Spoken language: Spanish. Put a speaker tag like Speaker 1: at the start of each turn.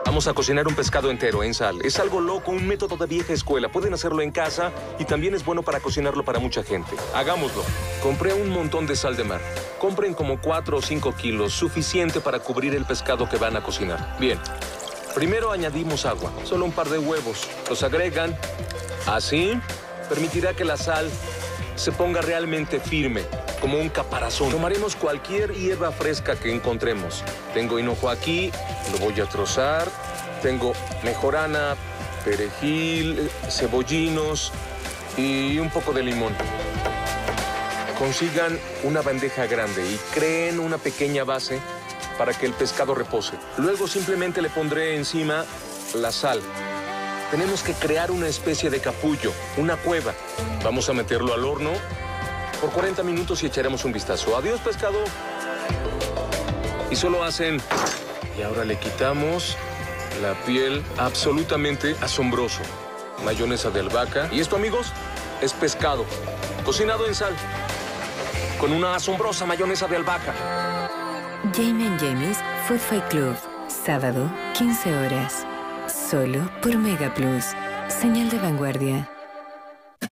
Speaker 1: Vamos a cocinar un pescado entero en sal. Es algo loco, un método de vieja escuela. Pueden hacerlo en casa y también es bueno para cocinarlo para mucha gente. Hagámoslo. Compré un montón de sal de mar. Compren como 4 o 5 kilos, suficiente para cubrir el pescado que van a cocinar. Bien. Primero añadimos agua, solo un par de huevos. Los agregan. Así permitirá que la sal se ponga realmente firme, como un caparazón. Tomaremos cualquier hierba fresca que encontremos. Tengo hinojo aquí, lo voy a trozar. Tengo mejorana, perejil, cebollinos y un poco de limón. Consigan una bandeja grande y creen una pequeña base para que el pescado repose. Luego simplemente le pondré encima la sal. Tenemos que crear una especie de capullo, una cueva. Vamos a meterlo al horno por 40 minutos y echaremos un vistazo. Adiós, pescado. Y solo hacen... Y ahora le quitamos la piel. Absolutamente asombroso. Mayonesa de albahaca. Y esto, amigos, es pescado cocinado en sal con una asombrosa mayonesa de albahaca.
Speaker 2: Jamie & Jamie's Food Fight Club. Sábado, 15 horas. Solo por Mega Plus. Señal de vanguardia.